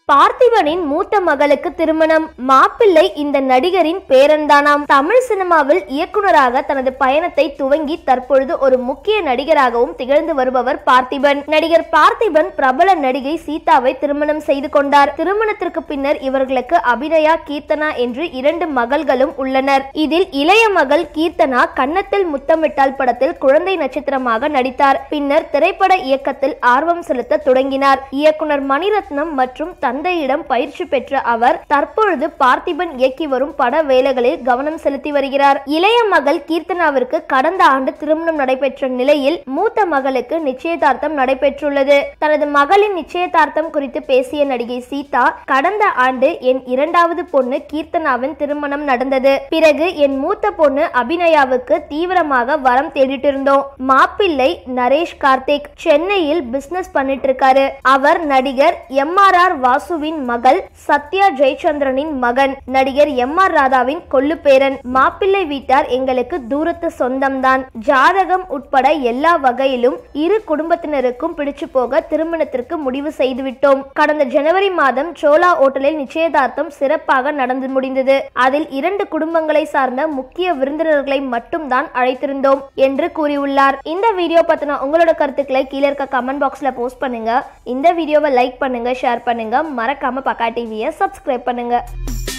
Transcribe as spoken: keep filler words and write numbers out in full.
பார்த்திபனின் மூத்த மகளுக்கு திருமணம். மாப்பிள்ளை இந்த நடிகரின் பேரன்தானாம். தமிழ் சினிமாவில் இயக்குனராக தனது பயணத்தை துவங்கி தற்பொழுது ஒரு முக்கிய நடிகராகவும் திகழ்ந்து வருபவர் பார்த்திபன். நடிகர் பார்த்திபன் பிரபல நடிகை சீதாவை திருமணம் செய்து கொண்டார். திருமணத்திற்கு பின்னர் இவர்களுக்கு அபிநயா, கீர்த்தனா என்று இரண்டு மகள்களும் உள்ளனர். இதில் இளைய மகள் கீர்த்தனா கன்னத்தில் முத்தமிட்டால் படத்தில் குழந்தை நட்சத்திரமாக நடித்தார். பின்னர் திரைப்பட இயக்கத்தில் ஆர்வம் செலுத்த தொடங்கினார். இயக்குனர் மணிரத்னம் மற்றும் தந்தையிடம் பயிற்சி பெற்ற அவர் தற்பொழுது பார்த்திபன் இயக்கி வரும் பட வேலைகளில் கவனம் செலுத்தி வருகிறார். இளைய மகள் கீர்த்தனாவிற்கு கடந்த ஆண்டு திருமணம் நடைபெற்ற நிலையில் மூத்த மகளுக்கு நிச்சயதார்த்தம் நடைபெற்றுள்ளது. தனது மகளின் நிச்சயதார்த்தம் குறித்து பேசிய நடிகை சீதா, கடந்த ஆண்டு என் இரண்டாவது பொண்ணு கீர்த்தனாவின் திருமணம் நடந்தது. பிறகு என் மூத்த பொண்ணு அபிநயாவுக்கு தீவிரமாக வரம் தேடிட்டு இருந்தோம். மாப்பிள்ளை நரேஷ் கார்த்திக் சென்னையில் பிசினஸ் பண்ணிட்டு இருக்காரு. அவர் நடிகர் எம் ஆர் ஆர் வாசுவின் மகள் சத்யா ஜெயச்சந்திரனின் மகன். நடிகர் எம் ஆர் ராதாவின் கொள்ளு பேரன். மாப்பிள்ளை வீட்டார் எங்களுக்கு தூரத்து சொந்தம்தான். ஜாதகம் உட்பட எல்லா வகையிலும் இரு குடும்பத்தினருக்கும் பிடிச்சு போக திருமணத்திற்கு முடிவு செய்துவிட்டோம். கடந்த ஜனவரி மாதம் சோலா ஓட்டலில் நிச்சயதார்த்தம் சிறப்பாக நடந்து முடிந்தது. அதில் இரண்டு குடும்பங்களை சார்ந்த முக்கிய விருந்தினர்களை மட்டும் தான் அழைத்திருந்தோம் என்று கூறியுள்ளார். இந்த வீடியோ பத்தின உங்களோட கருத்துக்களை கீழே இருக்க கமெண்ட் பாக்ஸ்ல போஸ்ட் பண்ணுங்க. இந்த வீடியோவை லைக் பண்ணுங்க, ஷேர் பண்ணுங்க, மறக்காம பக்கா டிவியை சப்ஸ்கிரைப் பண்ணுங்க.